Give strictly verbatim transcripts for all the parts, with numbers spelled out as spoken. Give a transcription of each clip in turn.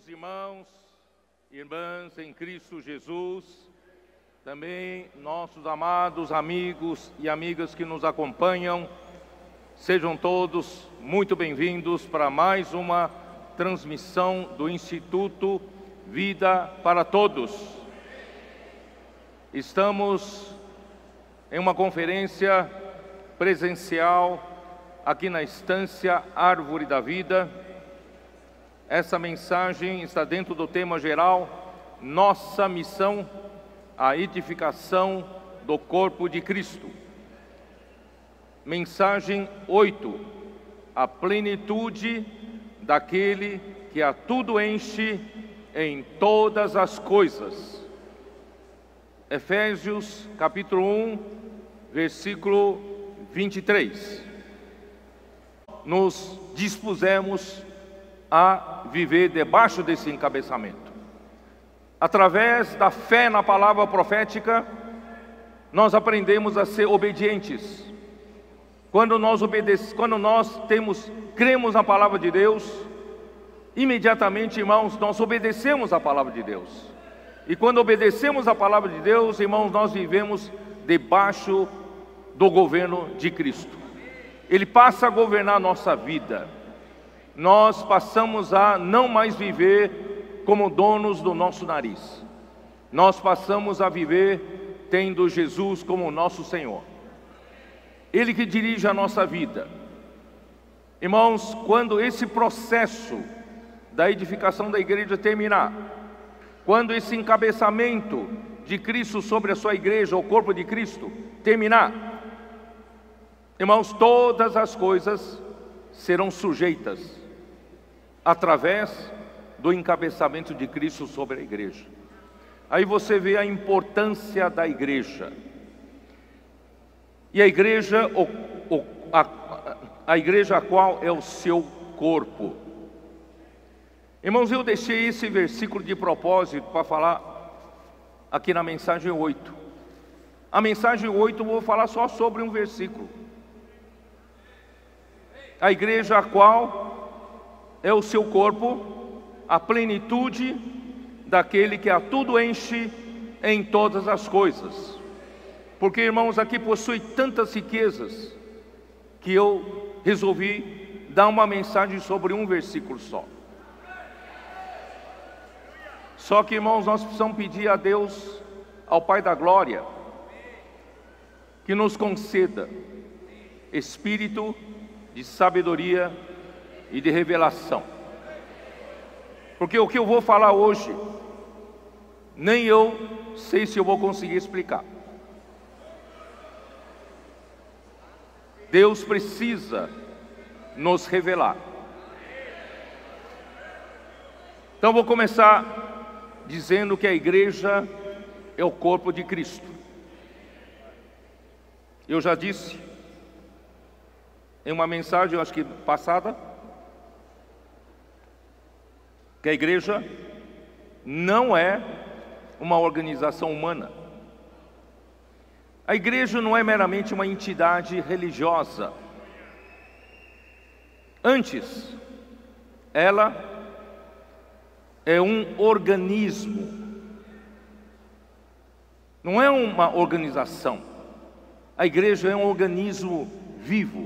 Queridos irmãos e irmãs em Cristo Jesus, também nossos amados amigos e amigas que nos acompanham, sejam todos muito bem-vindos para mais uma transmissão do Instituto Vida para Todos. Estamos em uma conferência presencial aqui na Estância Árvore da Vida. Essa mensagem está dentro do tema geral, nossa missão, a edificação do corpo de Cristo. Mensagem oito, a plenitude daquele que a tudo enche em todas as coisas. Efésios capítulo um, versículo vinte e três. Nos dispusemos a viver debaixo desse encabeçamento. Através da fé na palavra profética, nós aprendemos a ser obedientes. Quando nós obedecemos, quando nós temos, cremos na palavra de Deus, imediatamente, irmãos, nós obedecemos a palavra de Deus. E quando obedecemos a palavra de Deus, irmãos, nós vivemos debaixo do governo de Cristo. Ele passa a governar a nossa vida. Nós passamos a não mais viver como donos do nosso nariz. Nós passamos a viver tendo Jesus como nosso Senhor. Ele que dirige a nossa vida. Irmãos, quando esse processo da edificação da igreja terminar, quando esse encabeçamento de Cristo sobre a sua igreja, o corpo de Cristo, terminar, irmãos, todas as coisas serão sujeitas através do encabeçamento de Cristo sobre a igreja. Aí você vê a importância da igreja. E a igreja, o, o, a, a igreja a qual é o seu corpo. Irmãos, eu deixei esse versículo de propósito para falar aqui na mensagem oito. A mensagem oito eu vou falar só sobre um versículo. A igreja a qual é o seu corpo, a plenitude daquele que a tudo enche em todas as coisas. Porque, irmãos, aqui possui tantas riquezas que eu resolvi dar uma mensagem sobre um versículo só. Só que, irmãos, nós precisamos pedir a Deus, ao Pai da Glória, que nos conceda espírito de sabedoria e de revelação. Porque o que eu vou falar hoje, nem eu sei se eu vou conseguir explicar. Deus precisa nos revelar. Então vou começar dizendo que a igreja é o corpo de Cristo. Eu já disse em uma mensagem, eu acho que passada, que a igreja não é uma organização humana. A igreja não é meramente uma entidade religiosa. Antes, ela é um organismo. Não é uma organização. A igreja é um organismo vivo,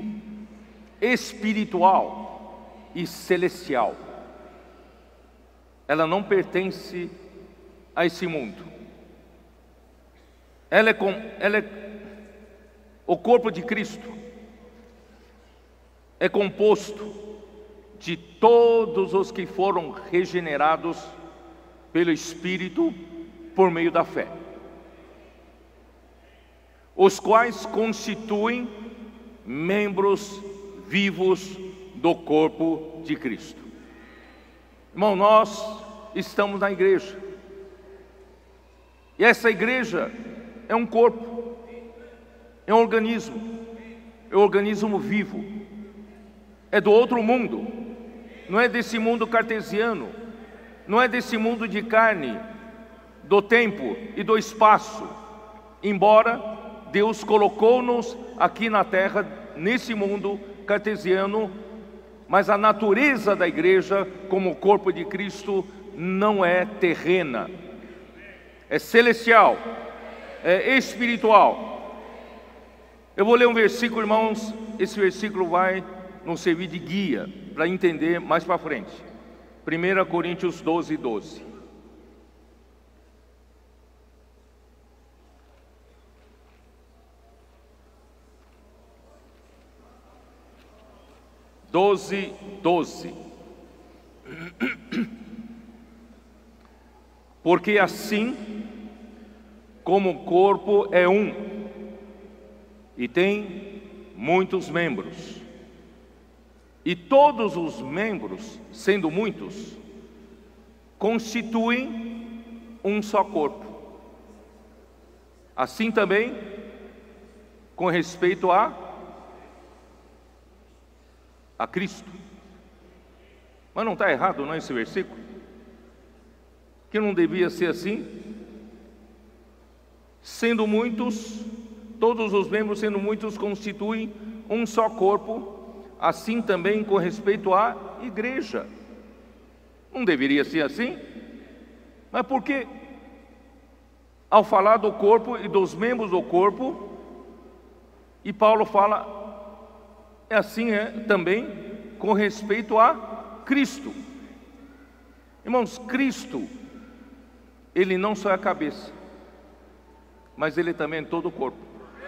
espiritual e celestial. Ela não pertence a esse mundo. Ela é, com, ela é o corpo de Cristo. É composto de todos os que foram regenerados pelo Espírito por meio da fé, os quais constituem membros vivos do corpo de Cristo. Irmão, nós estamos na igreja. E essa igreja é um corpo, é um organismo, é um organismo vivo. É do outro mundo, não é desse mundo cartesiano, não é desse mundo de carne, do tempo e do espaço. Embora Deus colocou-nos aqui na terra, nesse mundo cartesiano, mas a natureza da igreja, como corpo de Cristo, não é terrena, é celestial, é espiritual. Eu vou ler um versículo, irmãos, esse versículo vai nos servir de guia para entender mais para frente. primeira Coríntios doze, doze. doze, doze. Porque assim como o corpo é um e tem muitos membros, e todos os membros, sendo muitos, constituem um só corpo, assim também com respeito a a Cristo. Mas não está errado, não, esse versículo? Que não devia ser assim? Sendo muitos, todos os membros sendo muitos, constituem um só corpo, assim também com respeito à igreja. Não deveria ser assim? Mas por que, ao falar do corpo e dos membros do corpo, e Paulo fala, é assim é, também com respeito a Cristo? Irmãos, Cristo, Ele não só é a cabeça, mas Ele também é todo o corpo.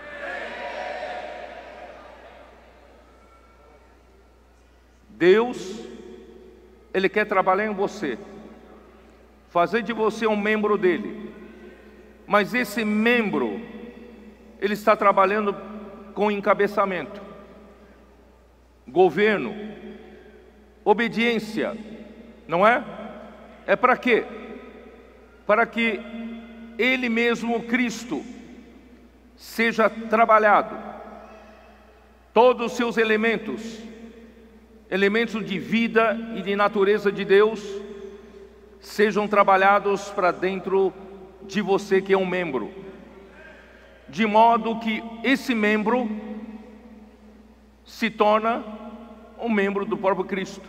Deus, Ele quer trabalhar em você, fazer de você um membro dEle, mas esse membro, Ele está trabalhando com encabeçamento, governo, obediência, não é? É para quê? Para que Ele mesmo, Cristo, seja trabalhado, todos os seus elementos, elementos de vida e de natureza de Deus, sejam trabalhados para dentro de você que é um membro, de modo que esse membro se torna um membro do próprio Cristo.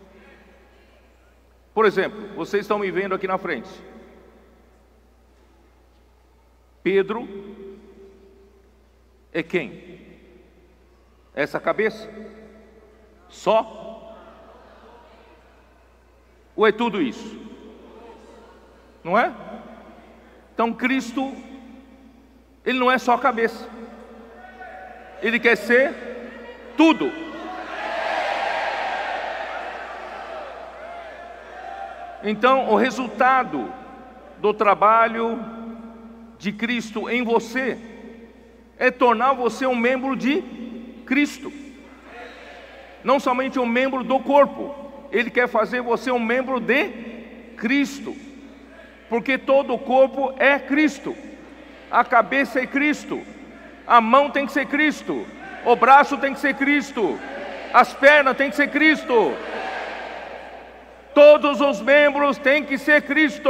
Por exemplo, vocês estão me vendo aqui na frente. Pedro é quem? Essa cabeça? Só? Ou é tudo isso? Não é? Então Cristo, Ele não é só a cabeça, Ele quer ser tudo. Então, o resultado do trabalho de Cristo em você é tornar você um membro de Cristo, não somente um membro do corpo. Ele quer fazer você um membro de Cristo, porque todo o corpo é Cristo. A cabeça é Cristo, a mão tem que ser Cristo, o braço tem que ser Cristo, as pernas tem que ser Cristo. Todos os membros têm que ser Cristo.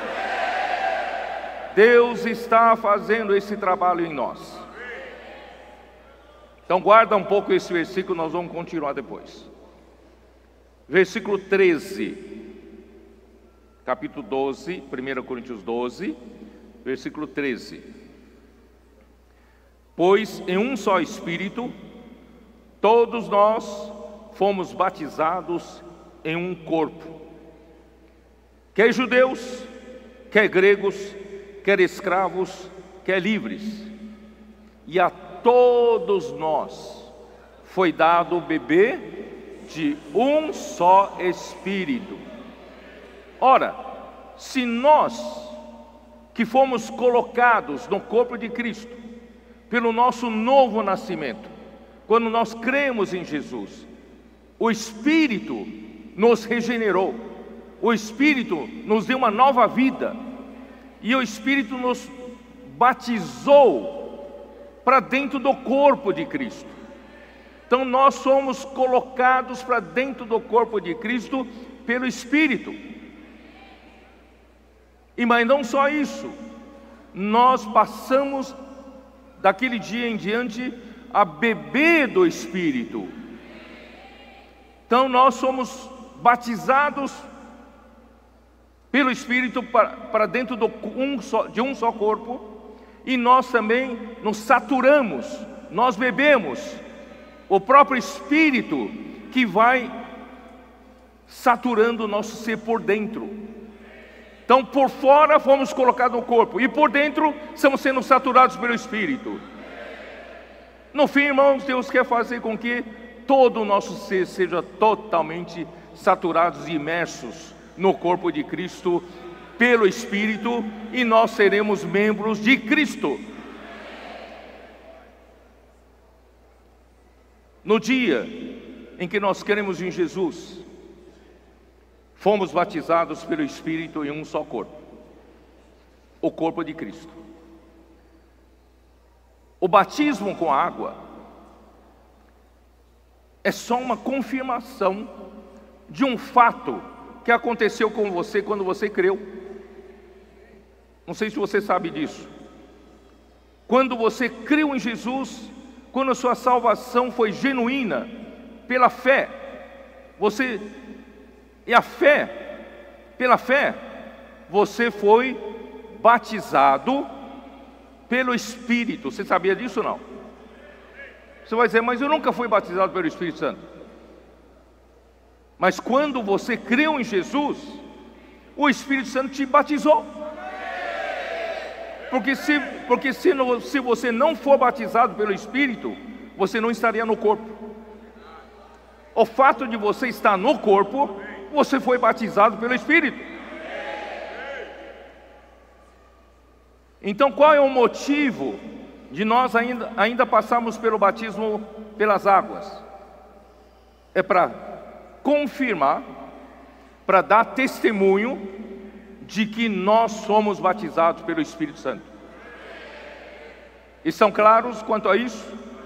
Deus está fazendo esse trabalho em nós. Então guarda um pouco esse versículo, nós vamos continuar depois. Versículo treze, capítulo doze, primeira Coríntios doze, versículo treze. Pois em um só Espírito, todos nós fomos batizados em um corpo, quer judeus, quer gregos, quer escravos, quer livres, e a todos nós foi dado beber de um só Espírito. Ora, se nós que fomos colocados no corpo de Cristo pelo nosso novo nascimento, quando nós cremos em Jesus, o Espírito nos regenerou, o Espírito nos deu uma nova vida, e o Espírito nos batizou para dentro do corpo de Cristo. Então nós somos colocados para dentro do corpo de Cristo pelo Espírito. E mas não só isso, nós passamos daquele dia em diante a beber do Espírito. Então nós somos batizados pelo Espírito para, para dentro do, um só, de um só corpo, e nós também nos saturamos, nós bebemos o próprio Espírito que vai saturando o nosso ser por dentro. Então por fora fomos colocados no corpo, e por dentro estamos sendo saturados pelo Espírito. No fim, irmãos, Deus quer fazer com que todo o nosso ser seja totalmente saturados e imersos no corpo de Cristo pelo Espírito, e nós seremos membros de Cristo. No dia em que nós cremos em Jesus, fomos batizados pelo Espírito em um só corpo, o corpo de Cristo. O batismo com água é só uma confirmação de um fato que aconteceu com você quando você creu. Não sei se você sabe disso. Quando você creu em Jesus, quando a sua salvação foi genuína, pela fé, você, e a fé, pela fé, você foi batizado pelo Espírito. Você sabia disso ou não? Você vai dizer, mas eu nunca fui batizado pelo Espírito Santo. Mas quando você creu em Jesus, o Espírito Santo te batizou. Porque se, porque se, no, se você não for batizado pelo Espírito, você não estaria no corpo. O fato de você estar no corpo, você foi batizado pelo Espírito. Então qual é o motivo de nós ainda, ainda passarmos pelo batismo pelas águas? É para confirmar, para dar testemunho de que nós somos batizados pelo Espírito Santo. Estão claros quanto a isso?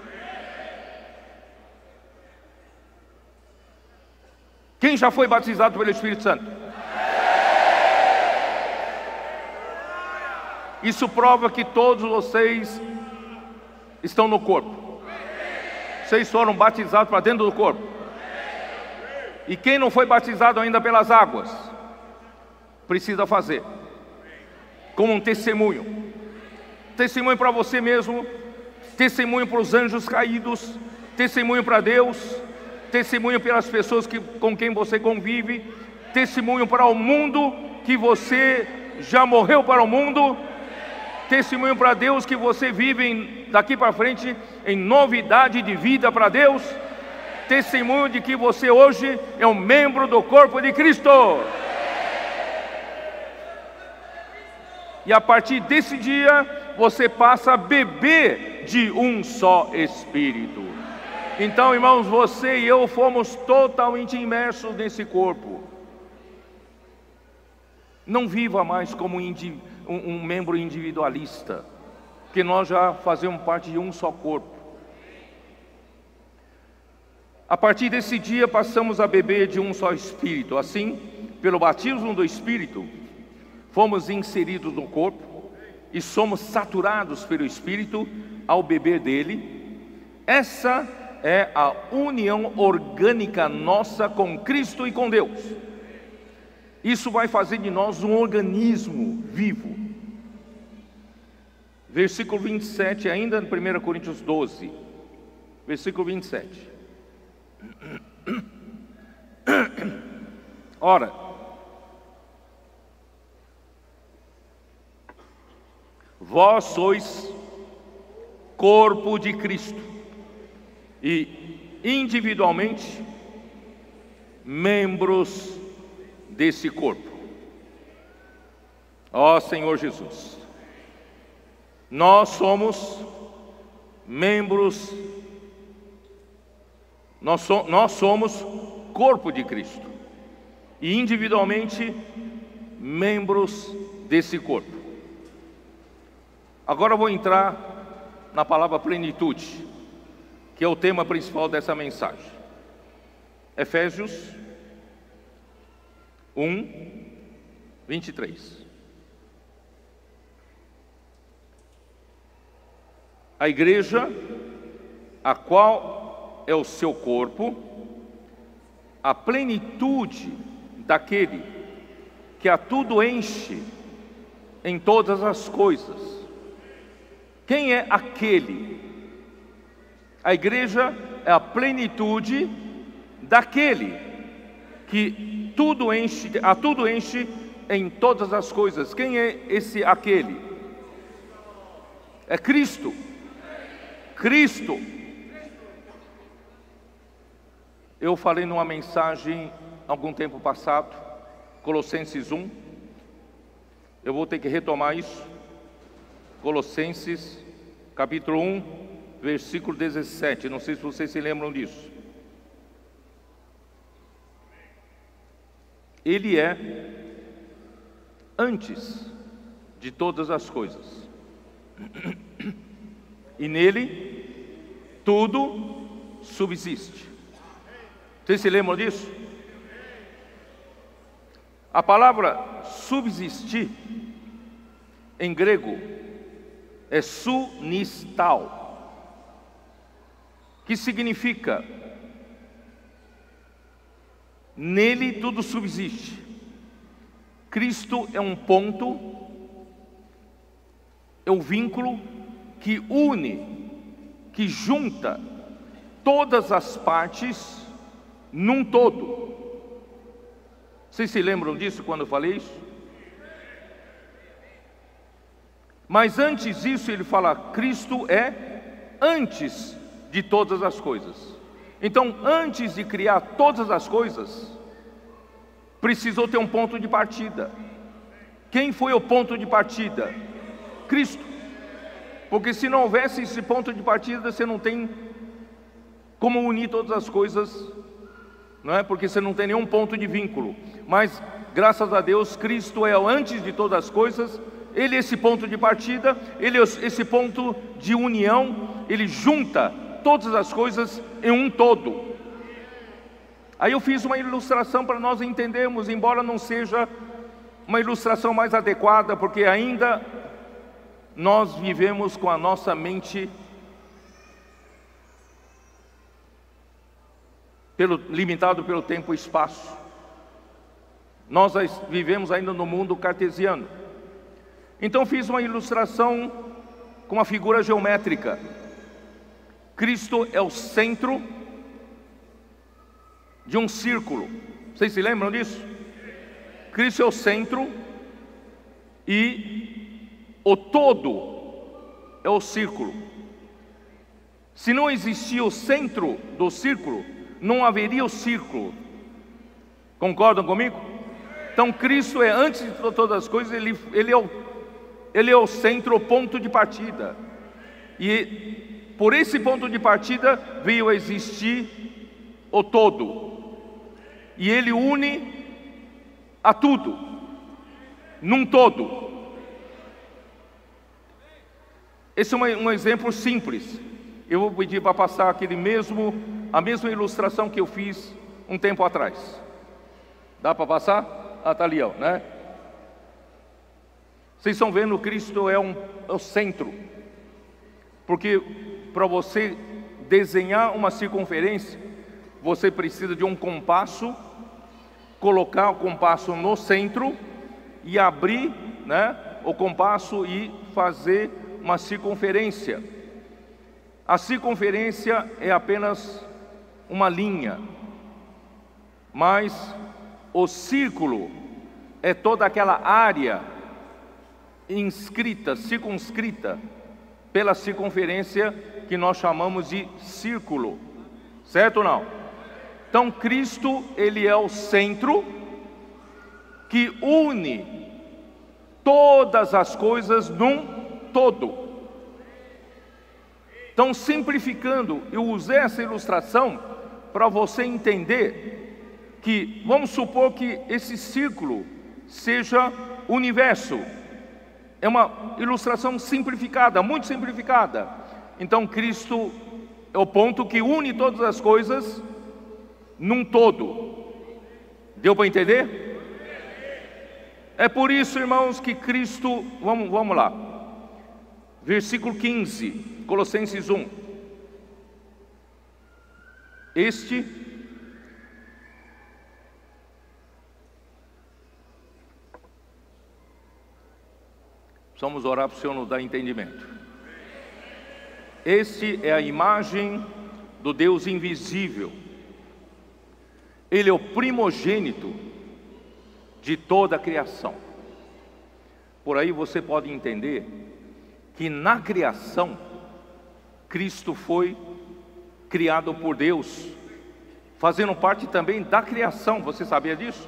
Quem já foi batizado pelo Espírito Santo? Isso prova que todos vocês estão no corpo. Vocês foram batizados para dentro do corpo. E quem não foi batizado ainda pelas águas, precisa fazer, como um testemunho. Testemunho para você mesmo, testemunho para os anjos caídos, testemunho para Deus, testemunho pelas pessoas que, com quem você convive, testemunho para o mundo que você já morreu para o mundo, testemunho para Deus que você vive em, daqui para frente em novidade de vida para Deus, testemunho de que você hoje é um membro do corpo de Cristo. E a partir desse dia, você passa a beber de um só Espírito. Então, irmãos, você e eu fomos totalmente imersos nesse corpo. Não viva mais como um, um, um membro individualista, porque nós já fazemos parte de um só corpo. A partir desse dia, passamos a beber de um só Espírito. Assim, pelo batismo do Espírito, fomos inseridos no corpo e somos saturados pelo Espírito ao beber dele. Essa é a união orgânica nossa com Cristo e com Deus. Isso vai fazer de nós um organismo vivo. Versículo vinte e sete, ainda em primeira Coríntios doze, versículo vinte e sete. Ora, vós sois corpo de Cristo e individualmente membros desse corpo. Ó Senhor Jesus, nós somos membros, nós, so, nós somos corpo de Cristo e individualmente membros desse corpo. Agora eu vou entrar na palavra plenitude, que é o tema principal dessa mensagem. Efésios um, vinte e três. A igreja, a qual é o seu corpo, a plenitude daquele que a tudo enche em todas as coisas. Quem é aquele? A igreja é a plenitude daquele que tudo enche, a tudo enche em todas as coisas. Quem é esse aquele? É Cristo. Cristo. Eu falei numa mensagem algum tempo passado, Colossenses um. Eu vou ter que retomar isso. Colossenses, capítulo um, versículo dezessete. Não sei se vocês se lembram disso. Ele é antes de todas as coisas. E nele tudo subsiste. Vocês se lembram disso? A palavra subsistir em grego é sunistal, que significa nele tudo subsiste. Cristo é um ponto, é um vínculo que une, que junta todas as partes num todo. Vocês se lembram disso quando eu falei isso? Mas antes disso ele fala, Cristo é antes de todas as coisas. Então, antes de criar todas as coisas, precisou ter um ponto de partida. Quem foi o ponto de partida? Cristo. Porque se não houvesse esse ponto de partida, você não tem como unir todas as coisas, não é? Porque você não tem nenhum ponto de vínculo. Mas, graças a Deus, Cristo é o antes de todas as coisas. Ele é esse ponto de partida, ele é esse ponto de união. Ele junta todas as coisas em um todo. Aí eu fiz uma ilustração para nós entendermos, embora não seja uma ilustração mais adequada, porque ainda nós vivemos com a nossa mente pelo, limitado pelo tempo e espaço. Nós vivemos ainda no mundo cartesiano. Então fiz uma ilustração com uma figura geométrica. Cristo é o centro de um círculo. Vocês se lembram disso? Cristo é o centro e o todo é o círculo. Se não existia o centro do círculo, não haveria o círculo. Concordam comigo? Então Cristo é antes de todas as coisas, ele, ele, é, o, ele é o centro, o ponto de partida. E por esse ponto de partida veio a existir o todo. E ele une a tudo, num todo. Esse é um, um exemplo simples. Eu vou pedir para passar aquele mesmo, a mesma ilustração que eu fiz um tempo atrás. Dá para passar? Ah, está ali, ó, né? Vocês estão vendo, Cristo é, um, é o centro. Porque para você desenhar uma circunferência, você precisa de um compasso, colocar o compasso no centro e abrir, né, o compasso e fazer uma circunferência. A circunferência é apenas uma linha, mas o círculo é toda aquela área inscrita, circunscrita pela circunferência que nós chamamos de círculo, certo ou não? Então Cristo, ele é o centro que une todas as coisas num todo. Então, simplificando, eu usei essa ilustração para você entender que, vamos supor que esse círculo seja o universo. É uma ilustração simplificada, muito simplificada. Então Cristo é o ponto que une todas as coisas num todo. Deu para entender? É por isso, irmãos, que Cristo, vamos, vamos lá, versículo quinze, Colossenses um. Este Vamos orar para o Senhor nos dar entendimento. Esse é a imagem do Deus invisível. Ele é o primogênito de toda a criação. Por aí você pode entender que na criação, Cristo foi criado por Deus, fazendo parte também da criação. Você sabia disso?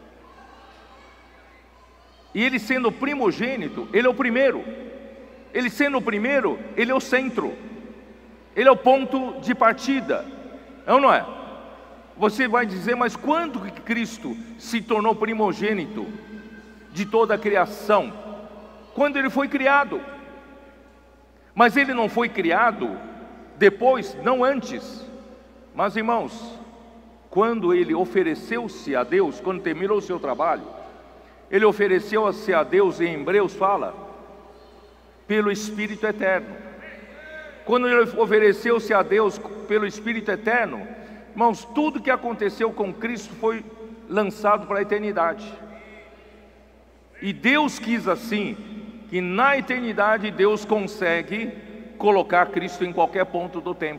E ele sendo primogênito, ele é o primeiro. Ele sendo o primeiro, ele é o centro. Ele é o ponto de partida. É ou não é? Você vai dizer, mas quando que Cristo se tornou primogênito de toda a criação? Quando ele foi criado. Mas ele não foi criado depois, não antes. Mas irmãos, quando ele ofereceu-se a Deus, quando terminou o seu trabalho, ele ofereceu-se a Deus, em Hebreus fala, pelo Espírito Eterno. Quando ele ofereceu-se a Deus pelo Espírito Eterno, irmãos, tudo que aconteceu com Cristo foi lançado para a eternidade. E Deus quis assim, que na eternidade Deus consegue colocar Cristo em qualquer ponto do tempo.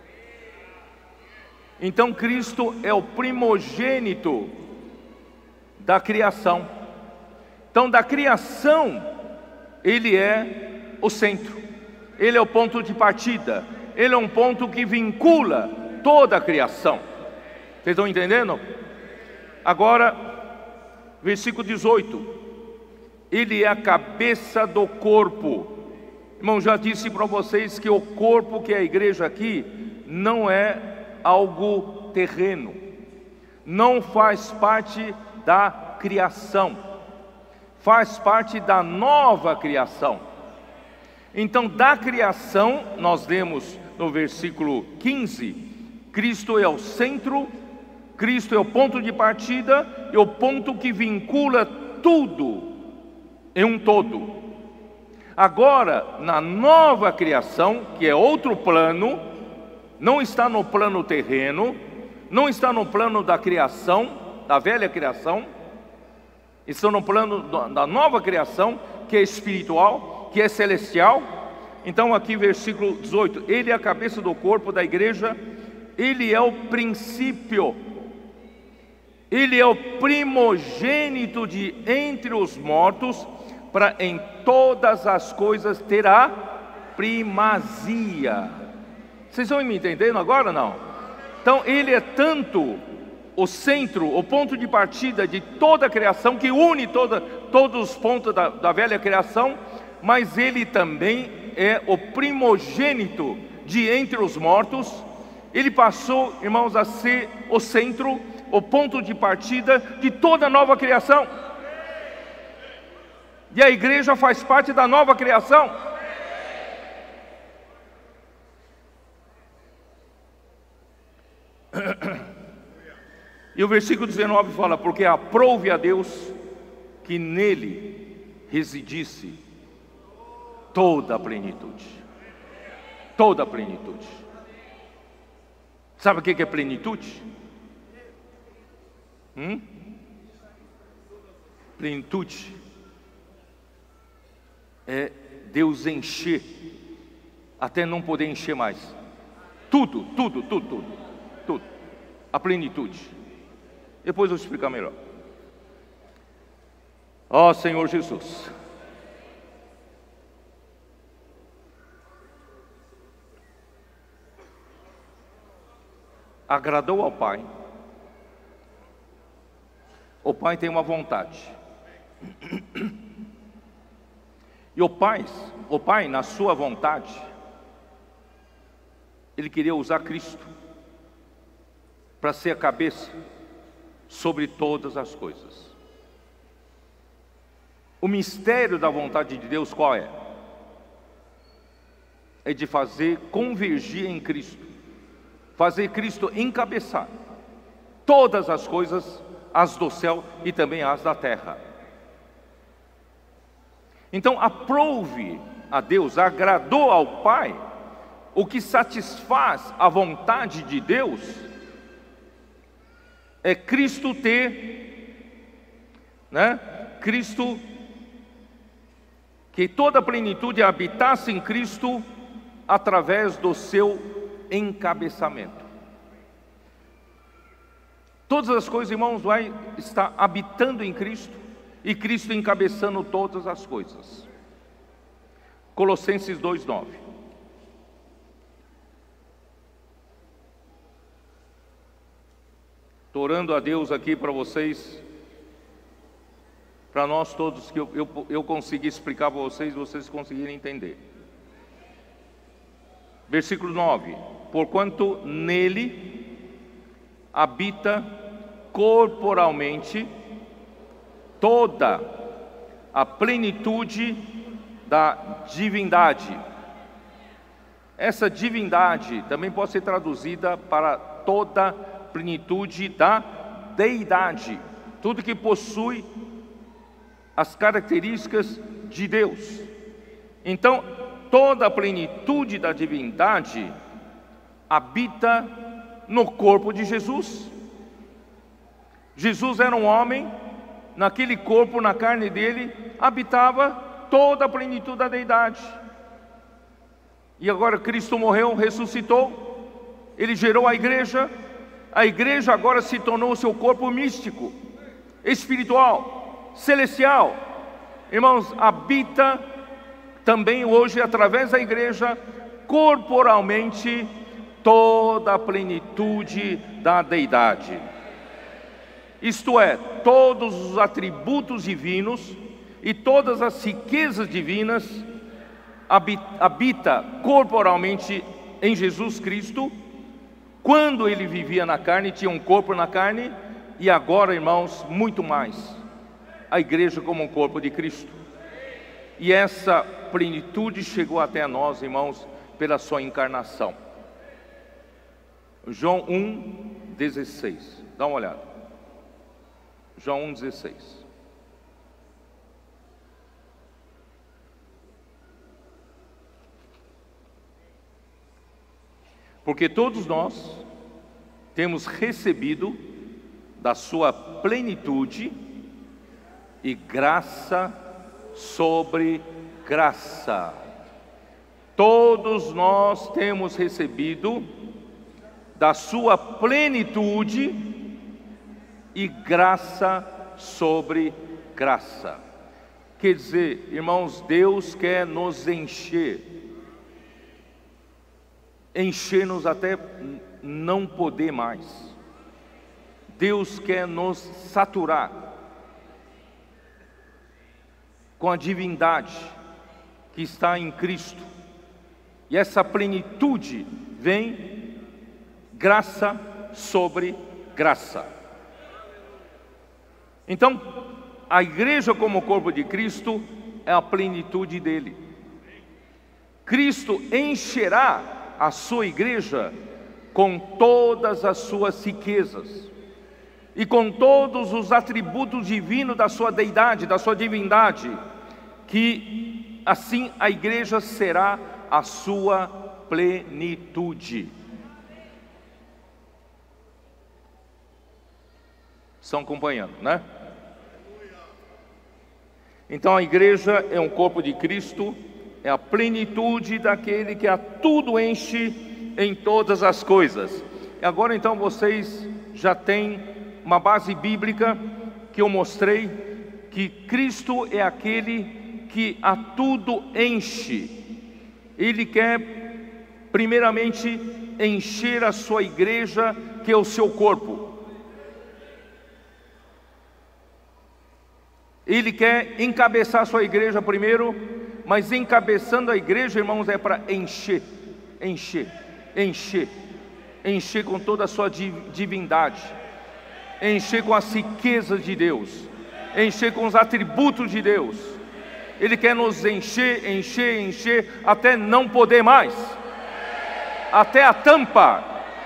Então Cristo é o primogênito da criação. Então da criação, Ele é o centro, Ele é o ponto de partida, Ele é um ponto que vincula toda a criação. Vocês estão entendendo? Agora, versículo dezoito. Ele é a cabeça do corpo. Irmão, já disse para vocês que o corpo, que é a igreja aqui, não é algo terreno, não faz parte da criação, faz parte da nova criação. Então, da criação, nós lemos no versículo quinze, Cristo é o centro, Cristo é o ponto de partida, é o ponto que vincula tudo em um todo. Agora, na nova criação, que é outro plano, não está no plano terreno, não está no plano da criação, da velha criação, está no plano da nova criação, que é espiritual, que é celestial. Então aqui versículo dezoito, Ele é a cabeça do corpo da igreja, Ele é o princípio, Ele é o primogênito de entre os mortos, para em todas as coisas ter a primazia. Vocês estão me entendendo agora ou não? Então Ele é tanto o centro, o ponto de partida de toda a criação, que une toda, todos os pontos da, da velha criação, mas Ele também é o primogênito de entre os mortos. Ele passou, irmãos, a ser o centro, o ponto de partida de toda a nova criação. E a igreja faz parte da nova criação. E o versículo dezenove fala, porque aprove a Deus que nele residisse toda a plenitude. Toda a plenitude. Sabe o que é plenitude? Hum? Plenitude é Deus encher, até não poder encher mais. Tudo, tudo, tudo, tudo, tudo. A plenitude. Depois eu vou explicar melhor. Ó Senhor Jesus, agradou ao Pai. O Pai tem uma vontade. E o Pai, o Pai, na sua vontade, Ele queria usar Cristo para ser a cabeça sobre todas as coisas. O mistério da vontade de Deus qual é? É de fazer convergir em Cristo, fazer Cristo encabeçar todas as coisas, as do céu e também as da terra. Então aprove a Deus, agradou ao Pai, o que satisfaz a vontade de Deus é Cristo ter, né? Cristo que toda a plenitude habitasse em Cristo através do seu encabeçamento. Todas as coisas, irmãos, vai estar habitando em Cristo e Cristo encabeçando todas as coisas. Colossenses dois, nove. Estou orando a Deus aqui para vocês, para nós todos, que eu, eu, eu consegui explicar para vocês, vocês conseguirem entender. Versículo nove. Porquanto nele habita corporalmente toda a plenitude da divindade. Essa divindade também pode ser traduzida para toda a plenitude da deidade, tudo que possui as características de Deus. Então, toda a plenitude da divindade habita no corpo de Jesus. Jesus era um homem, naquele corpo, na carne dele, habitava toda a plenitude da deidade. E agora Cristo morreu, ressuscitou, ele gerou a igreja. A igreja agora se tornou o seu corpo místico, espiritual, celestial. Irmãos, habita também hoje, através da igreja, corporalmente, toda a plenitude da deidade. Isto é, todos os atributos divinos e todas as riquezas divinas habita corporalmente em Jesus Cristo. Quando ele vivia na carne, tinha um corpo na carne, e agora, irmãos, muito mais, a igreja como um corpo de Cristo. E essa plenitude chegou até nós, irmãos, pela sua encarnação. João um, dezesseis, dá uma olhada. João um, dezesseis. Porque todos nós temos recebido da sua plenitude e graça sobre graça. Todos nós temos recebido da sua plenitude e graça sobre graça. Quer dizer, irmãos, Deus quer nos encher, encher-nos até não poder mais. Deus quer nos saturar com a divindade que está em Cristo. E essa plenitude vem graça sobre graça. Então, a igreja como corpo de Cristo é a plenitude dele. Cristo encherá a sua igreja com todas as suas riquezas e com todos os atributos divinos da sua deidade, da sua divindade, que assim a igreja será a sua plenitude. Estão acompanhando, né? Então a igreja é um corpo de Cristo, é a plenitude daquele que a tudo enche em todas as coisas. E agora então vocês já têm uma base bíblica que eu mostrei, que Cristo é aquele que a tudo enche. Ele quer primeiramente encher a sua igreja, que é o seu corpo. Ele quer encabeçar a sua igreja primeiro, mas encabeçando a igreja, irmãos, é para encher, encher, encher, encher com toda a sua divindade, encher com as riquezas de Deus, encher com os atributos de Deus. Ele quer nos encher, encher, encher, até não poder mais, até a tampa,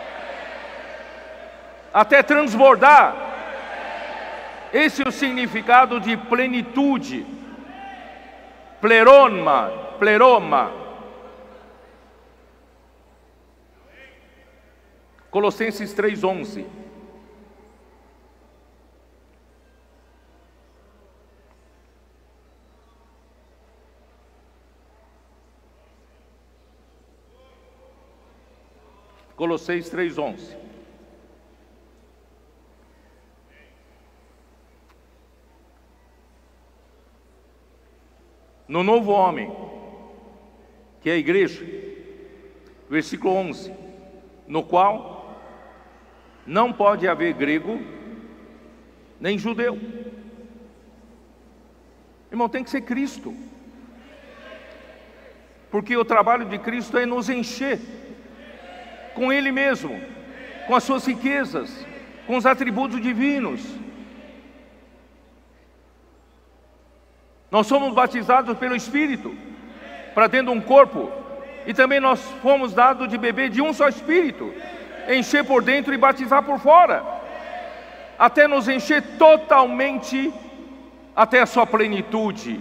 até transbordar. Esse é o significado de plenitude. Pleroma, pleroma. Colossenses três, onze. Colossenses três, onze. No novo homem, que é a igreja, versículo onze, no qual não pode haver grego nem judeu. Irmão, tem que ser Cristo, porque o trabalho de Cristo é nos encher com Ele mesmo, com as suas riquezas, com os atributos divinos. Nós somos batizados pelo Espírito para dentro de um corpo, e também nós fomos dados de beber de um só Espírito, encher por dentro e batizar por fora, até nos encher totalmente, até a sua plenitude.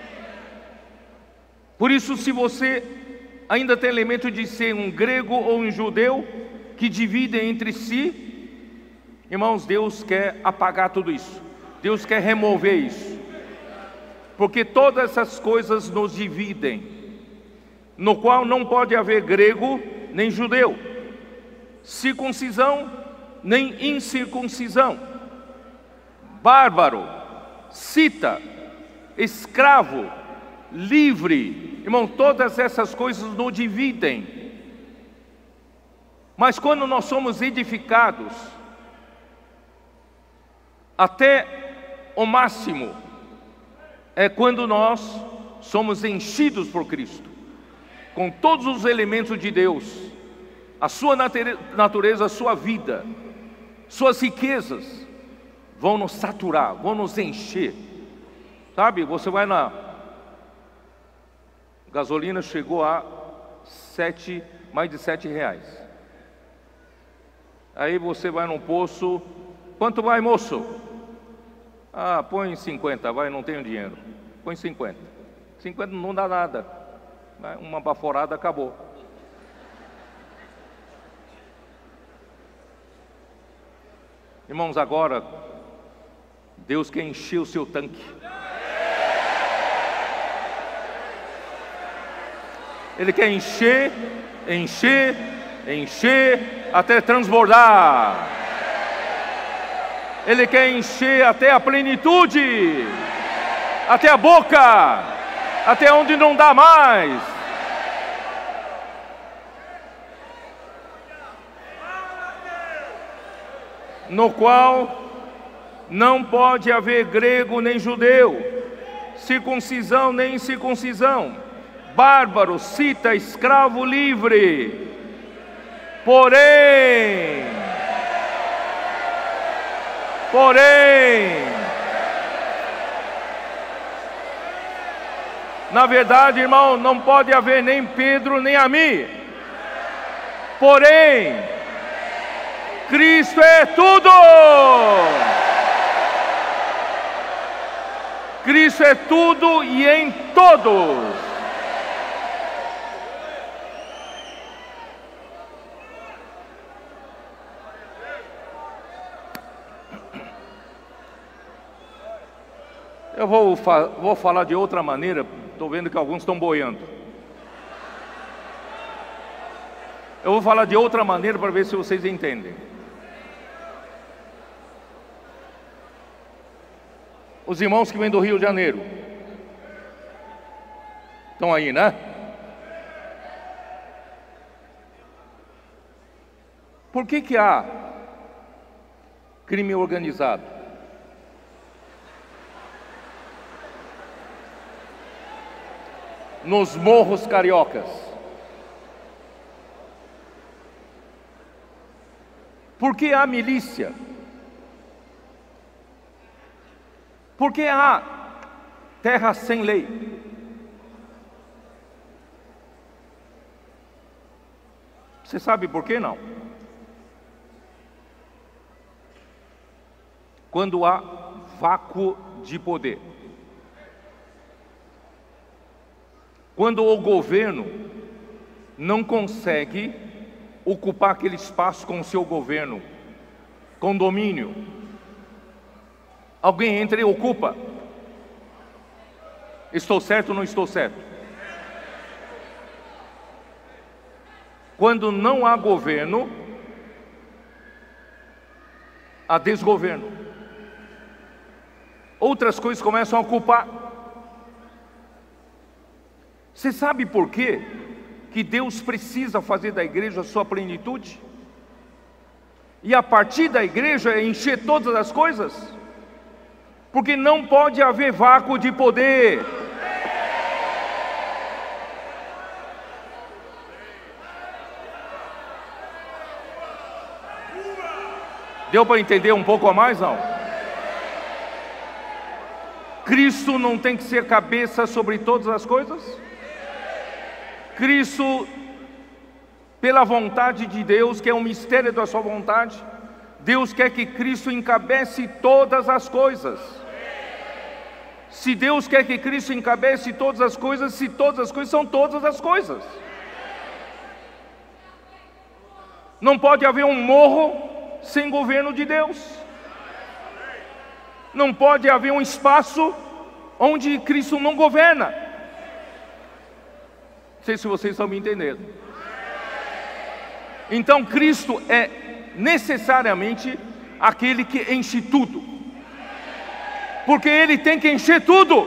Por isso, se você ainda tem elemento de ser um grego ou um judeu, que dividem entre si, irmãos, Deus quer apagar tudo isso, Deus quer remover isso, porque todas essas coisas nos dividem, no qual não pode haver grego nem judeu, circuncisão nem incircuncisão, bárbaro, cita, escravo, livre. Irmão, todas essas coisas nos dividem. Mas quando nós somos edificados até o máximo, é quando nós somos enchidos por Cristo, com todos os elementos de Deus, a sua natureza, a sua vida, suas riquezas vão nos saturar, vão nos encher. Sabe, você vai na gasolina, chegou a sete, mais de sete reais. Aí você vai num poço, quanto vai, moço? Ah, põe cinquenta, vai, não tenho dinheiro. Põe cinquenta. cinquenta não dá nada. Uma baforada, acabou. Irmãos, agora Deus quer encher o seu tanque. Ele quer encher, encher, encher, até transbordar. Ele quer encher até a plenitude, até a boca, até onde não dá mais. No qual não pode haver grego nem judeu, circuncisão nem incircuncisão, bárbaro, cita, escravo, livre. Porém, porém, na verdade, irmão, não pode haver nem Pedro nem a mim. Porém, Cristo é tudo. Cristo é tudo e em todos. Eu vou, fa vou falar de outra maneira, estou vendo que alguns estão boiando. Eu vou falar de outra maneira para ver se vocês entendem. Os irmãos que vêm do Rio de Janeiro estão aí, né? Por que que há crime organizado? Nos morros cariocas. Por que há milícia? Por que há terra sem lei? Você sabe por que não? Quando há vácuo de poder. Quando o governo não consegue ocupar aquele espaço com o seu governo, com domínio, alguém entra e ocupa. Estou certo ou não estou certo? Quando não há governo, a desgoverno. Outras coisas começam a ocupar. Você sabe por quê que Deus precisa fazer da igreja a sua plenitude? E a partir da igreja encher todas as coisas? Porque não pode haver vácuo de poder. Deu para entender um pouco a mais, não? Cristo não tem que ser cabeça sobre todas as coisas? Cristo, pela vontade de Deus, que é um mistério da sua vontade, Deus quer que Cristo encabece todas as coisas. Se Deus quer que Cristo encabece todas as coisas, se todas as coisas são todas as coisas. Não pode haver um morro sem governo de Deus. Não pode haver um espaço onde Cristo não governa. Não sei se vocês estão me entendendo. Então Cristo é necessariamente aquele que enche tudo, porque Ele tem que encher tudo.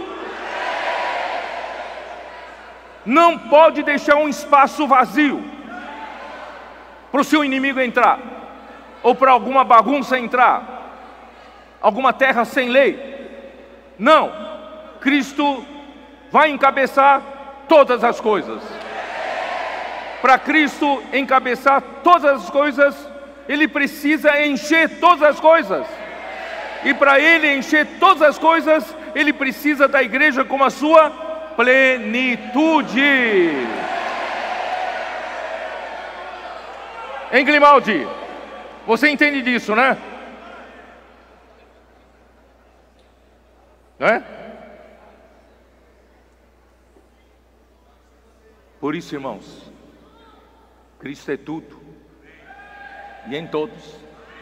Não pode deixar um espaço vazio para o seu inimigo entrar, ou para alguma bagunça entrar, alguma terra sem lei. Não, Cristo vai encabeçar todas as coisas. Para Cristo encabeçar todas as coisas, Ele precisa encher todas as coisas. E para Ele encher todas as coisas, Ele precisa da igreja como a sua plenitude. Hein, Grimaldi? Você entende disso, né? Não é? Por isso, irmãos, Cristo é tudo e em todos.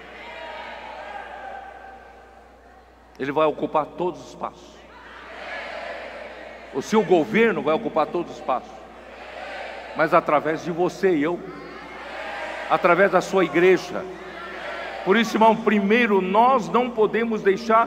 Ele vai ocupar todos os espaços. O seu governo vai ocupar todos os espaços, mas através de você e eu, através da sua igreja. Por isso, irmão, primeiro, nós não podemos deixar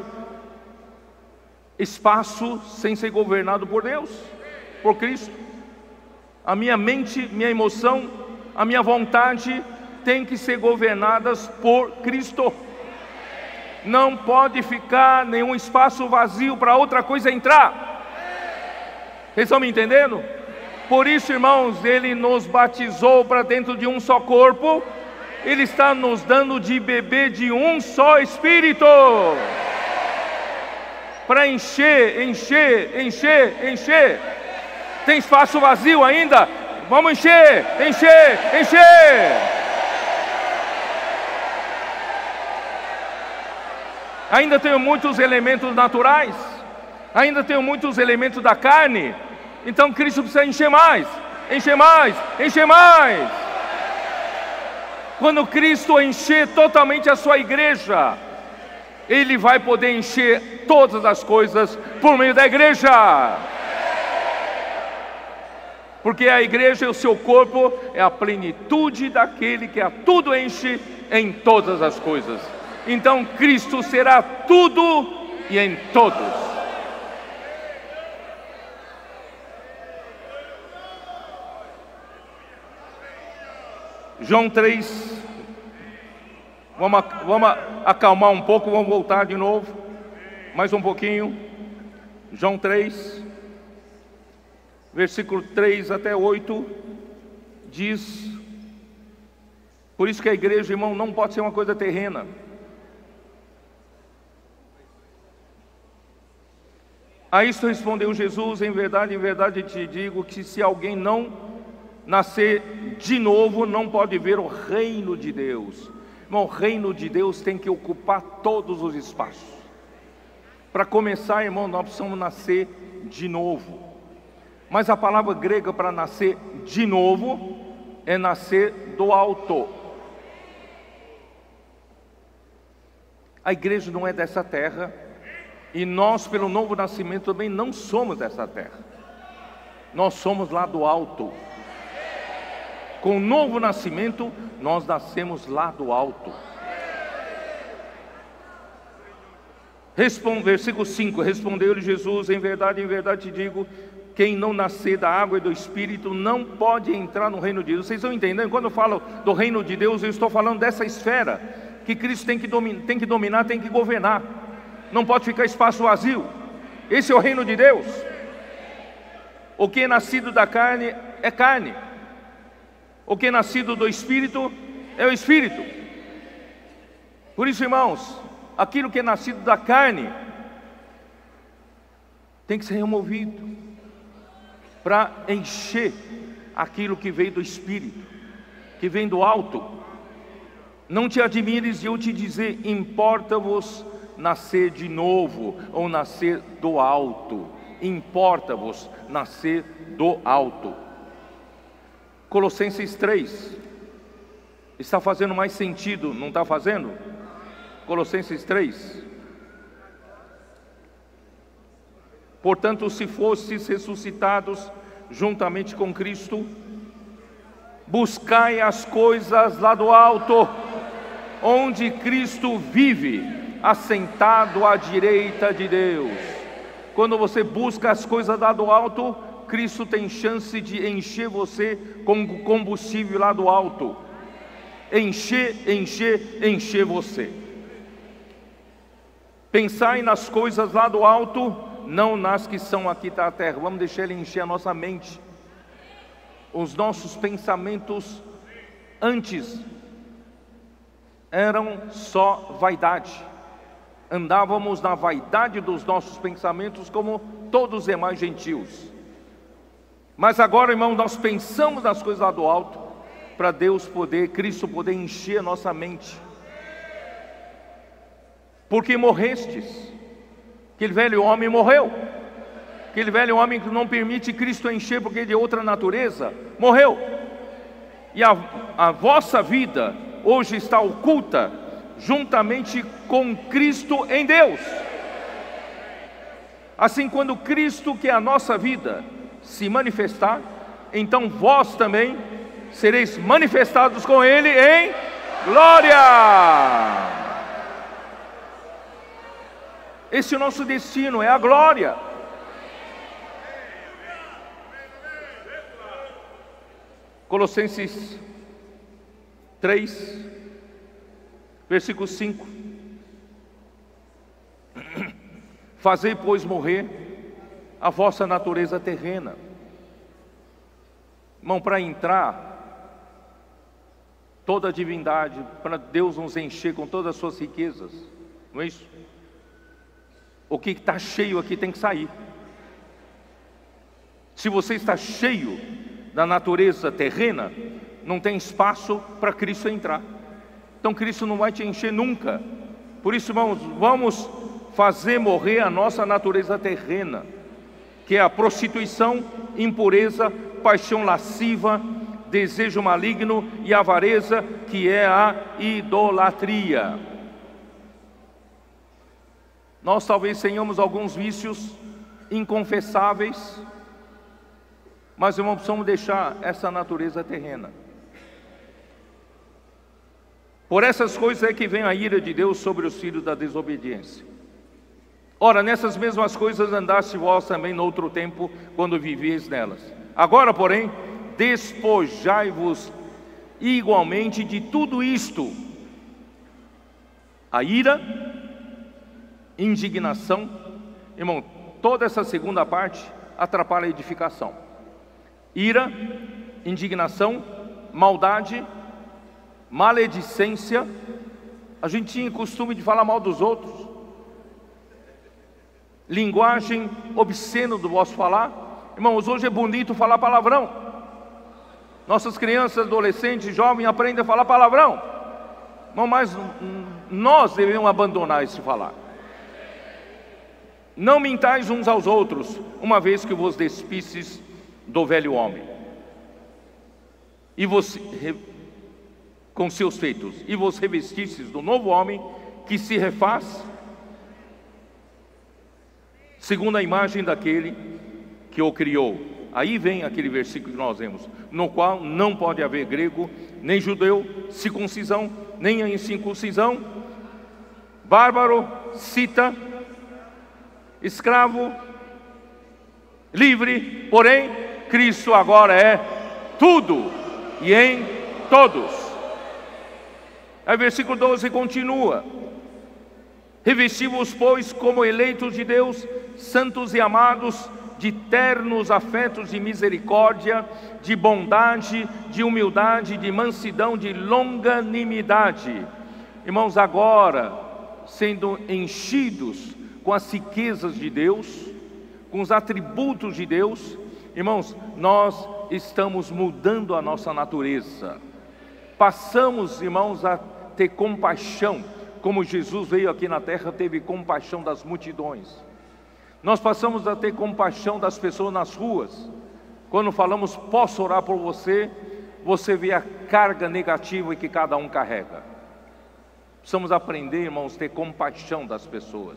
espaço sem ser governado por Deus, por Cristo. A minha mente, minha emoção, a minha vontade tem que ser governadas por Cristo. Não pode ficar nenhum espaço vazio para outra coisa entrar. Vocês estão me entendendo? Por isso, irmãos, Ele nos batizou para dentro de um só corpo. Ele está nos dando de beber de um só Espírito, para encher, encher, encher, encher. Tem espaço vazio ainda? Vamos encher, encher, encher. Ainda tenho muitos elementos naturais, ainda tenho muitos elementos da carne. Então Cristo precisa encher mais, encher mais, encher mais. Quando Cristo encher totalmente a sua igreja, Ele vai poder encher todas as coisas por meio da igreja. Porque a igreja, o seu corpo, é a plenitude daquele que a tudo enche em todas as coisas. Então Cristo será tudo e em todos. João três, vamos, vamos acalmar um pouco, vamos voltar de novo, mais um pouquinho. João três, versículo três até oito, diz: por isso que a igreja, irmão, não pode ser uma coisa terrena. A isso respondeu Jesus: em verdade, em verdade te digo que se alguém não nascer de novo, não pode ver o reino de Deus. Irmão, o reino de Deus tem que ocupar todos os espaços. Para começar, irmão, nós precisamos nascer de novo. Mas a palavra grega para nascer de novo é nascer do alto. A igreja não é dessa terra, e nós, pelo novo nascimento, também não somos dessa terra. Nós somos lá do alto. Com o novo nascimento, nós nascemos lá do alto. Responde, versículo cinco, respondeu-lhe Jesus: em verdade, em verdade te digo, quem não nascer da água e do Espírito não pode entrar no reino de Deus. Vocês estão entendendo? Quando eu falo do reino de Deus, eu estou falando dessa esfera que Cristo tem que dominar, tem que, dominar, tem que governar. Não pode ficar espaço vazio. Esse é o reino de Deus. O que é nascido da carne é carne, o que é nascido do Espírito é o Espírito. Por isso, irmãos, aquilo que é nascido da carne tem que ser removido para encher aquilo que veio do Espírito, que vem do alto. Não te admires de eu te dizer: importa-vos nascer de novo, ou nascer do alto. Importa-vos nascer do alto. Colossenses três está fazendo mais sentido, não está fazendo? Colossenses três. Portanto, se fostes ressuscitados juntamente com Cristo, buscai as coisas lá do alto, onde Cristo vive, assentado à direita de Deus. Quando você busca as coisas lá do alto, Cristo tem chance de encher você com combustível lá do alto. Encher, encher, encher você. Pensai nas coisas lá do alto, não nas que são aqui da terra. Vamos deixar Ele encher a nossa mente. Os nossos pensamentos antes eram só vaidade. Andávamos na vaidade dos nossos pensamentos, como todos os demais gentios. Mas agora, irmão, nós pensamos nas coisas lá do alto, para Deus poder, Cristo poder encher a nossa mente. Porque morrestes. Aquele velho homem morreu. Aquele velho homem que não permite Cristo encher porque é de outra natureza, morreu. E a, a vossa vida hoje está oculta juntamente com Cristo em Deus. Assim, quando Cristo, que é a nossa vida, se manifestar, então vós também sereis manifestados com Ele em glória. Esse é o nosso destino, é a glória. Colossenses três, versículo cinco. Fazei, pois, morrer a vossa natureza terrena. Irmão, para entrar toda a divindade, para Deus nos encher com todas as suas riquezas, não é isso? O que está cheio aqui tem que sair. Se você está cheio da natureza terrena, não tem espaço para Cristo entrar. Então Cristo não vai te encher nunca. Por isso, irmãos, vamos fazer morrer a nossa natureza terrena, que é a prostituição, impureza, paixão lasciva, desejo maligno e avareza, que é a idolatria. Nós talvez tenhamos alguns vícios inconfessáveis, mas, irmão, precisamos deixar essa natureza terrena. Por essas coisas é que vem a ira de Deus sobre os filhos da desobediência. Ora, nessas mesmas coisas andaste vós também no outro tempo, quando vivíeis nelas. Agora, porém, despojai-vos igualmente de tudo isto: a ira, indignação. Irmão, toda essa segunda parte atrapalha a edificação. Ira, indignação, maldade, maledicência. A gente tinha costume de falar mal dos outros. Linguagem obscena do vosso falar. Irmãos, hoje é bonito falar palavrão. Nossas crianças, adolescentes, jovens aprendem a falar palavrão. Irmão, mas nós devemos abandonar esse falar. Não mintais uns aos outros, uma vez que vos despistes do velho homem e você com seus feitos, e vos revestistes do novo homem, que se refaz segundo a imagem daquele que o criou. Aí vem aquele versículo que nós vemos, no qual não pode haver grego, nem judeu, circuncisão, nem incircuncisão, bárbaro, cita, escravo, livre, porém, Cristo agora é tudo e em todos. Aí versículo doze continua: revesti-vos, pois, como eleitos de Deus, santos e amados, de ternos afetos de misericórdia, de bondade, de humildade, de mansidão, de longanimidade. Irmãos, agora, sendo enchidos com as riquezas de Deus, com os atributos de Deus, irmãos, nós estamos mudando a nossa natureza. Passamos, irmãos, a ter compaixão, como Jesus veio aqui na terra, teve compaixão das multidões. Nós passamos a ter compaixão das pessoas nas ruas. Quando falamos, posso orar por você, você vê a carga negativa que cada um carrega. Precisamos aprender, irmãos, a ter compaixão das pessoas.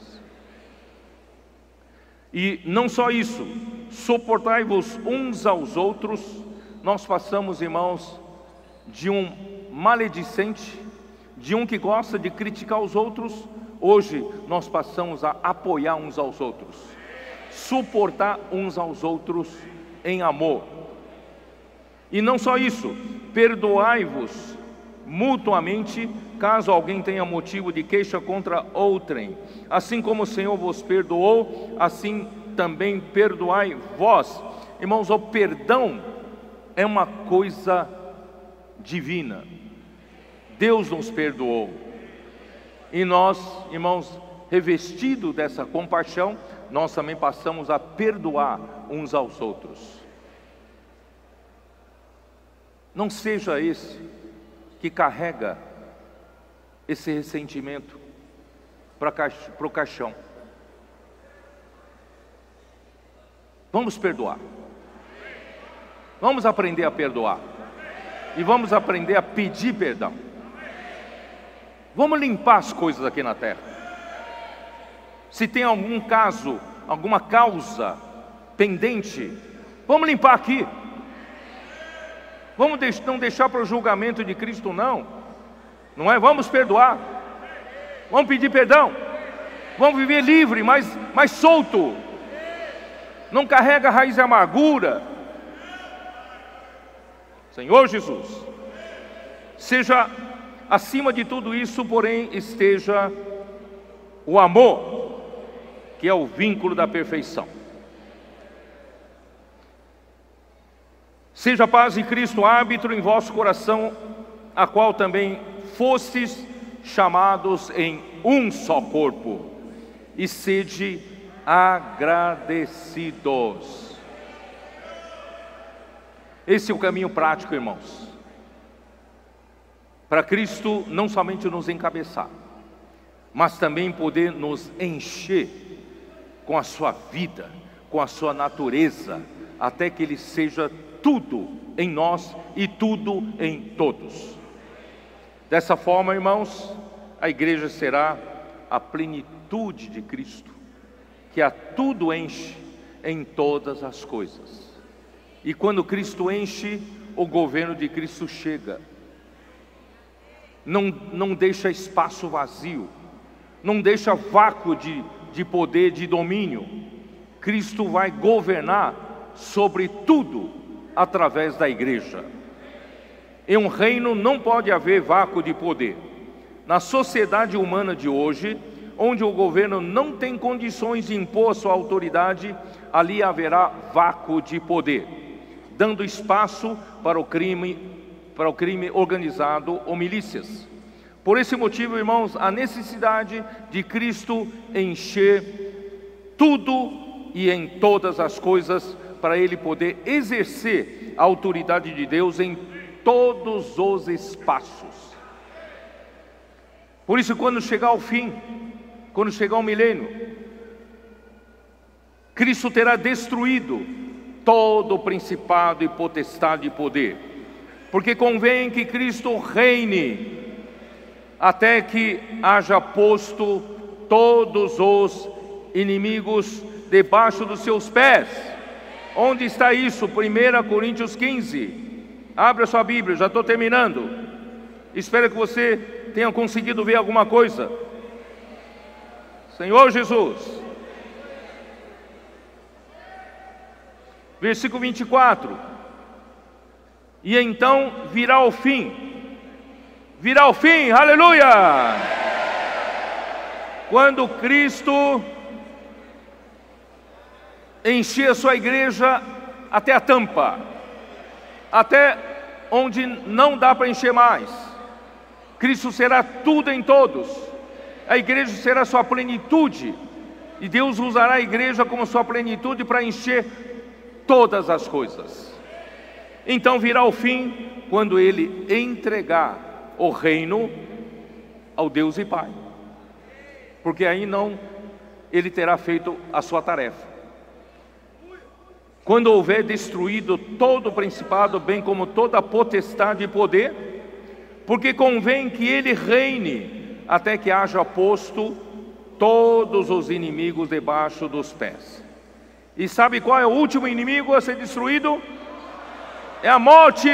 E não só isso, suportai-vos uns aos outros. Nós passamos, irmãos, de um maledicente, de um que gosta de criticar os outros, hoje nós passamos a apoiar uns aos outros, suportar uns aos outros em amor. E não só isso, perdoai-vos mutuamente, caso alguém tenha motivo de queixa contra outrem. Assim como o Senhor vos perdoou, assim também perdoai vós. Irmãos, o perdão é uma coisa divina. Deus nos perdoou. E nós, irmãos, revestidos dessa compaixão, nós também passamos a perdoar uns aos outros. Não seja esse que carrega esse ressentimento para o caixão. Vamos perdoar. Vamos aprender a perdoar. E vamos aprender a pedir perdão. Vamos limpar as coisas aqui na terra. Se tem algum caso, alguma causa pendente, vamos limpar aqui. Vamos não deixar para o julgamento de Cristo, não. Não é? Vamos perdoar. Vamos pedir perdão. Vamos viver livre, mais, mais solto. Não carrega raiz de amargura. Senhor Jesus, seja acima de tudo isso, porém, esteja o amor, que é o vínculo da perfeição. Seja a paz de Cristo árbitro em vosso coração, a qual também fostes chamados em um só corpo, e sede agradecidos. Esse é o caminho prático, irmãos, para Cristo não somente nos encabeçar, mas também poder nos encher com a sua vida, com a sua natureza, até que Ele seja tudo em nós e tudo em todos. Dessa forma, irmãos, a igreja será a plenitude de Cristo, que a tudo enche em todas as coisas. E quando Cristo enche, o governo de Cristo chega. Não, não deixa espaço vazio, não deixa vácuo de, de poder, de domínio. Cristo vai governar sobre tudo através da igreja. Em um reino não pode haver vácuo de poder. Na sociedade humana de hoje, onde o governo não tem condições de impor sua autoridade, ali haverá vácuo de poder, dando espaço para o crime, para o crime organizado ou milícias. Por esse motivo, irmãos, a necessidade de Cristo encher tudo e em todas as coisas, para Ele poder exercer a autoridade de Deus em todos os espaços. Por isso, quando chegar o fim, quando chegar o milênio, Cristo terá destruído todo o principado e potestade e poder, porque convém que Cristo reine até que haja posto todos os inimigos debaixo dos seus pés. Onde está isso? primeira Coríntios quinze. Abra sua Bíblia, já estou terminando. Espero que você tenha conseguido ver alguma coisa. Senhor Jesus, Versículo vinte e quatro. E então virá o fim. Virá o fim, aleluia! Quando Cristo encher a sua igreja até a tampa, até onde não dá para encher mais. Cristo será tudo em todos. A igreja será sua plenitude. E Deus usará a igreja como sua plenitude para encher todas as coisas. Então virá o fim quando Ele entregar o reino ao Deus e Pai. Porque aí não, Ele terá feito a sua tarefa. Quando houver destruído todo o principado, bem como toda a potestade e poder, porque convém que Ele reine até que haja posto todos os inimigos debaixo dos pés. E sabe qual é o último inimigo a ser destruído? É a morte.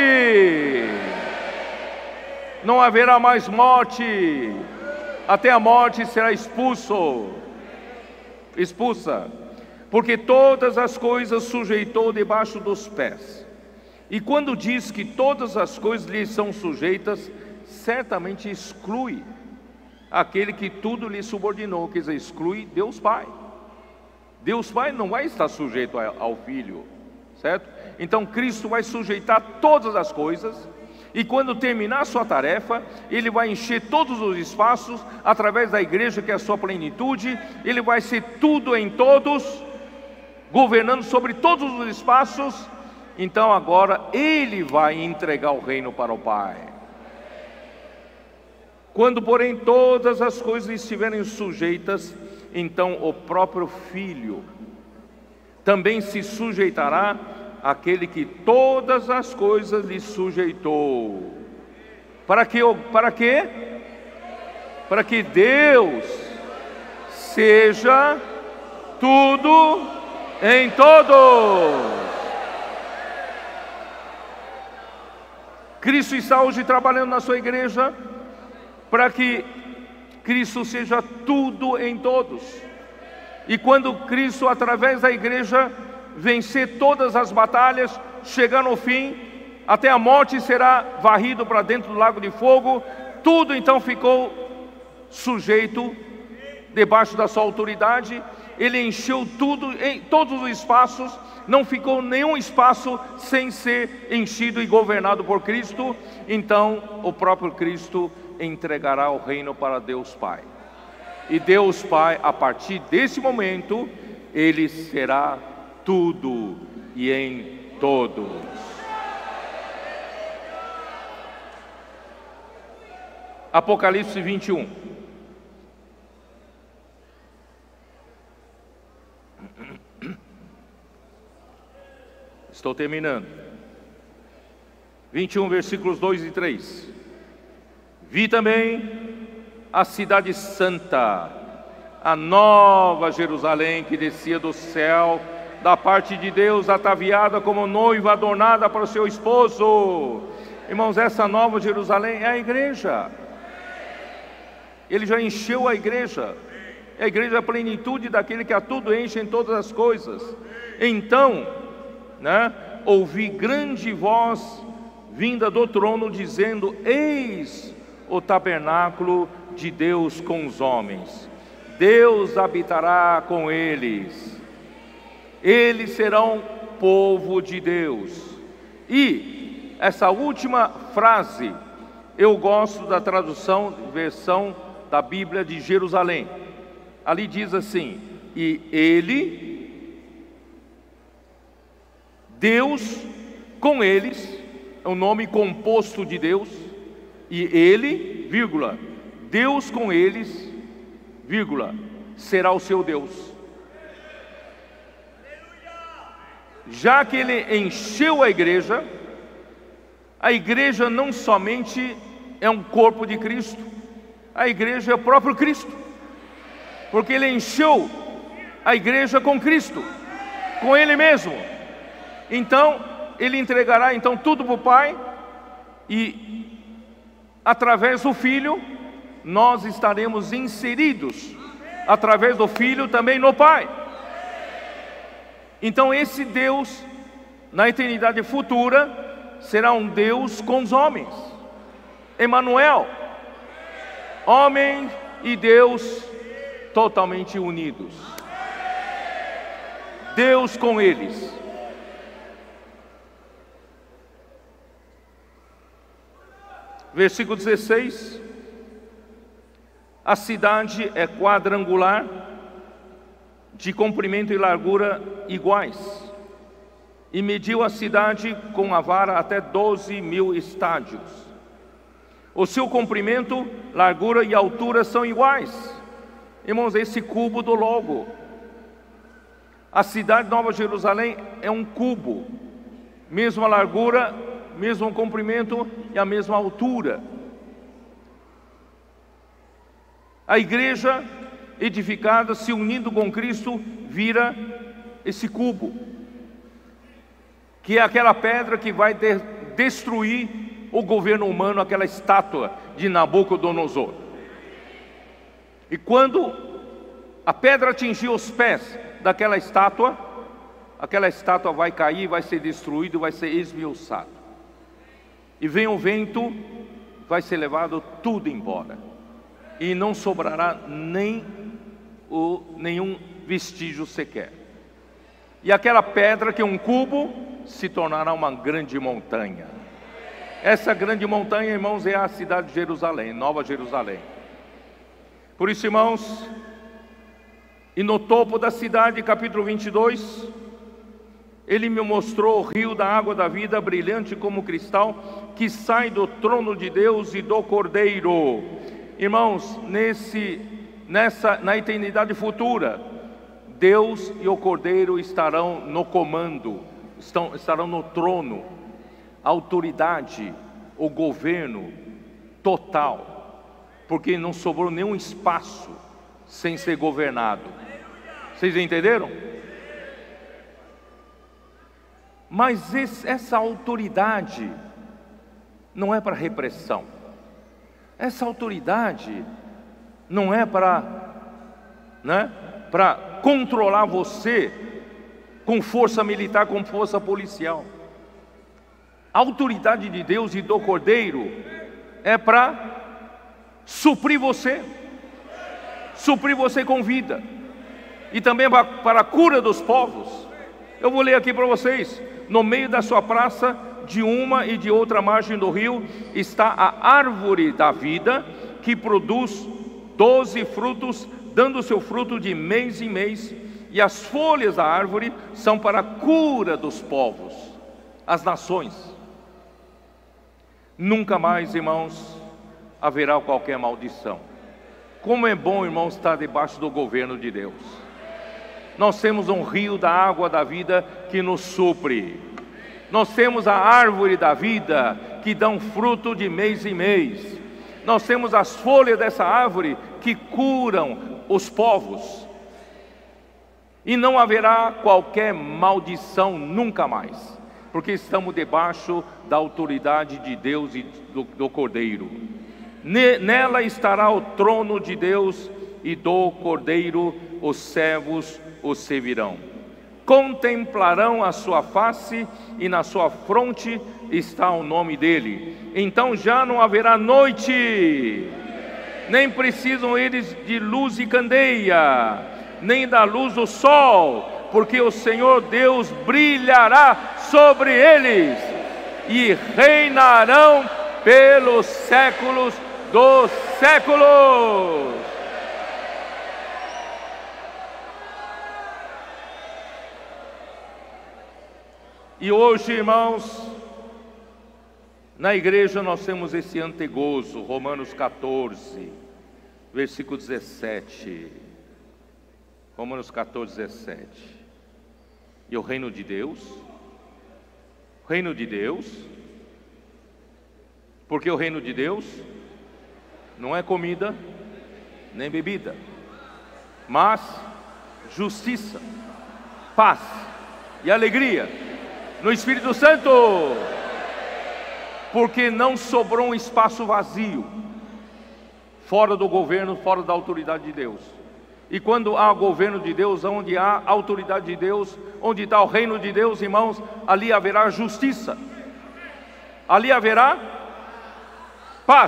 Não haverá mais morte. Até a morte será expulso, expulsa. Porque todas as coisas sujeitou debaixo dos pés. E quando diz que todas as coisas lhe são sujeitas, certamente exclui aquele que tudo lhe subordinou, quer dizer, exclui Deus Pai. Deus Pai não vai estar sujeito ao Filho, certo? Então Cristo vai sujeitar todas as coisas, e quando terminar a sua tarefa, Ele vai encher todos os espaços, através da igreja que é a sua plenitude. Ele vai ser tudo em todos, governando sobre todos os espaços. Então agora Ele vai entregar o reino para o Pai. Quando porém todas as coisas estiverem sujeitas, então o próprio Filho também se sujeitará àquele que todas as coisas lhe sujeitou. Para que, para quê? Para que Deus seja tudo em todos. Cristo está hoje trabalhando na sua igreja para que Cristo seja tudo em todos. E quando Cristo, através da igreja, vencer todas as batalhas, chegar no fim, até a morte será varrido para dentro do lago de fogo, tudo então ficou sujeito debaixo da sua autoridade. Ele encheu tudo, em todos os espaços, não ficou nenhum espaço sem ser enchido e governado por Cristo. Então o próprio Cristo entregará o reino para Deus Pai. E Deus Pai, a partir desse momento, Ele será tudo e em todos. Apocalipse vinte e um. Estou terminando. vinte e um, versículos dois e três. Vi também a cidade santa, a nova Jerusalém, que descia do céu, da parte de Deus, ataviada como noiva adornada para o seu esposo. Irmãos, essa nova Jerusalém é a igreja. Ele já encheu a igreja. A igreja é a plenitude daquele que a tudo enche em todas as coisas. Então, né, ouvi grande voz vinda do trono dizendo: eis o tabernáculo de Deus com os homens. Deus habitará com eles. Eles serão povo de Deus. E essa última frase, eu gosto da tradução, versão da Bíblia de Jerusalém. Ali diz assim: e Ele, Deus com eles, é um nome composto de Deus, e Ele, vírgula, Deus com eles, vírgula, será o seu Deus. Já que Ele encheu a igreja, a igreja não somente é um corpo de Cristo, a igreja é o próprio Cristo, porque Ele encheu a igreja com Cristo, com Ele mesmo. Então Ele entregará então tudo para o Pai, e através do Filho nós estaremos inseridos, através do Filho também no Pai. Então esse Deus na eternidade futura, será um Deus com os homens. Emanuel, homem e Deus totalmente unidos. Deus com eles. Versículo dezesseis. A cidade é quadrangular, de comprimento e largura iguais, e mediu a cidade com a vara até doze mil estádios. O seu comprimento, largura e altura são iguais. Irmãos, esse cubo do logo. A cidade de Nova Jerusalém é um cubo, mesma largura, mesmo comprimento e a mesma altura. A igreja edificada, se unindo com Cristo, vira esse cubo, que é aquela pedra que vai de destruir o governo humano, aquela estátua de Nabucodonosor. E quando a pedra atingir os pés daquela estátua, aquela estátua vai cair, vai ser destruída, vai ser esmiuçada. E vem o vento, vai ser levado tudo embora. E não sobrará nem o, nenhum vestígio sequer. E aquela pedra que é um cubo, se tornará uma grande montanha. Essa grande montanha, irmãos, é a cidade de Jerusalém, Nova Jerusalém. Por isso, irmãos, e no topo da cidade, capítulo vinte e dois, ele me mostrou o rio da água da vida, brilhante como cristal, que sai do trono de Deus e do Cordeiro. Irmãos, nesse, nessa, na eternidade futura, Deus e o Cordeiro estarão no comando, estão, estarão no trono, a autoridade, o governo total, porque não sobrou nenhum espaço sem ser governado. Vocês entenderam? Mas esse, essa autoridade não é para repressão. Essa autoridade não é para, né, para controlar você com força militar, com força policial. A autoridade de Deus e do Cordeiro é para suprir você, suprir você com vida, e também para, para a cura dos povos. Eu vou ler aqui para vocês. No meio da sua praça, de uma e de outra margem do rio, está a árvore da vida, que produz doze frutos, dando seu fruto de mês em mês, e as folhas da árvore são para a cura dos povos, as nações. Nunca mais, irmãos, haverá qualquer maldição. Como é bom, irmãos, estar debaixo do governo de Deus. Nós temos um rio da água da vida que nos supre. Nós temos a árvore da vida que dá um fruto de mês em mês. Nós temos as folhas dessa árvore que curam os povos. E não haverá qualquer maldição nunca mais, porque estamos debaixo da autoridade de Deus e do, do Cordeiro. Nela estará o trono de Deus e do Cordeiro, os servos o servirão. Contemplarão a sua face e na sua fronte está o nome dele. Então já não haverá noite, nem precisam eles de luz e candeia, nem da luz do sol, porque o Senhor Deus brilhará sobre eles e reinarão pelos séculos dos séculos. E hoje, irmãos, na igreja nós temos esse antegozo, Romanos catorze, versículo dezessete. Romanos catorze, dezessete. E o reino de Deus, o reino de Deus, porque o reino de Deus não é comida nem bebida, mas justiça, paz e alegria no Espírito Santo, porque não sobrou um espaço vazio, fora do governo, fora da autoridade de Deus. E quando há governo de Deus, onde há autoridade de Deus, onde está o reino de Deus, irmãos, ali haverá justiça, ali haverá paz.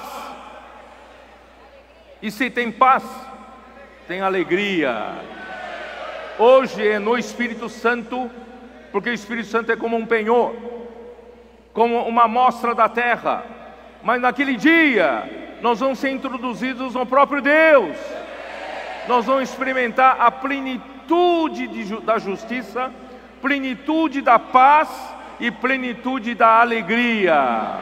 E se tem paz, tem alegria. Hoje é no Espírito Santo, porque o Espírito Santo é como um penhor, como uma amostra da terra. Mas naquele dia, nós vamos ser introduzidos no próprio Deus. Nós vamos experimentar a plenitude de, da justiça, plenitude da paz e plenitude da alegria.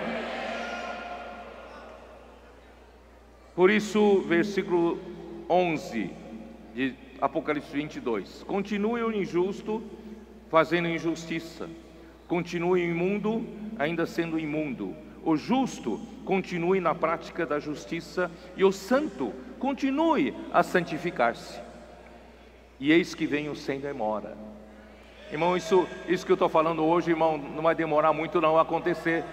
Por isso, versículo onze de Apocalipse vinte e dois: continue o injusto fazendo injustiça, continue o imundo ainda sendo imundo, o justo continue na prática da justiça, e o santo continue a santificar-se. E eis que venho sem demora. Irmão, isso, isso que eu estou falando hoje, irmão, não vai demorar muito não a acontecer.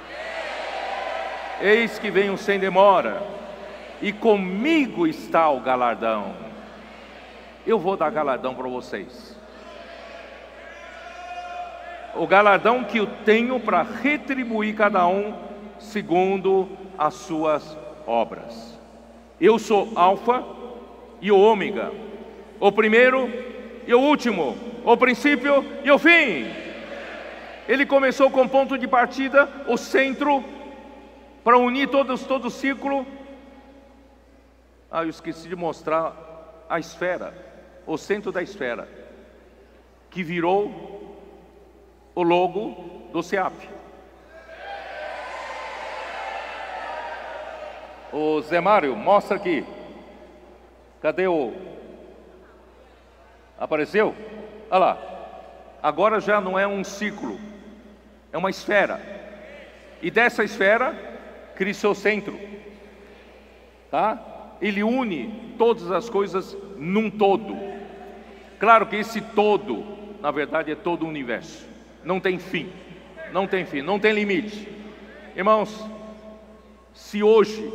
Eis que venho sem demora, e comigo está o galardão. Eu vou dar galardão para vocês. O galardão que eu tenho para retribuir cada um segundo as suas obras. Eu sou Alfa e o Ômega, o primeiro e o último, o princípio e o fim. Ele começou com ponto de partida, o centro, para unir todos, todo o círculo. Ah, eu esqueci de mostrar a esfera, o centro da esfera, que virou o logo do SEAP. O Zé Mário, mostra aqui. Cadê o... Apareceu? Olha lá. Agora já não é um círculo, é uma esfera. E dessa esfera, Cristo é o centro. Tá? Ele une todas as coisas num todo. Claro que esse todo, na verdade, é todo o universo. Não tem fim. Não tem fim, não tem limite. Irmãos, se hoje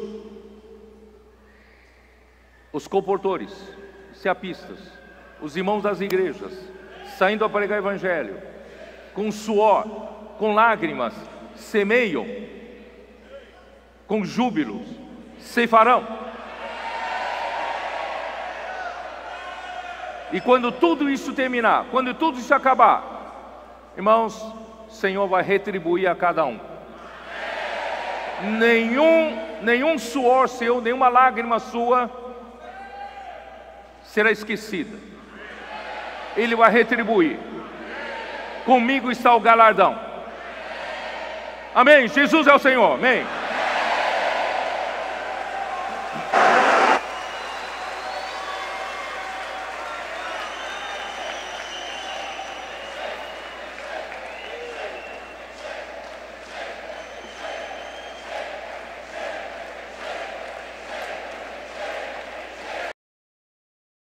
os comportores, seapistas, os irmãos das igrejas, saindo a pregar o evangelho, com suor, com lágrimas, semeiam, com júbilos, ceifarão. E quando tudo isso terminar, quando tudo isso acabar, irmãos, o Senhor vai retribuir a cada um. Nenhum, nenhum suor seu, nenhuma lágrima sua será esquecida. Ele vai retribuir. Comigo está o galardão. Amém. Jesus é o Senhor. Amém.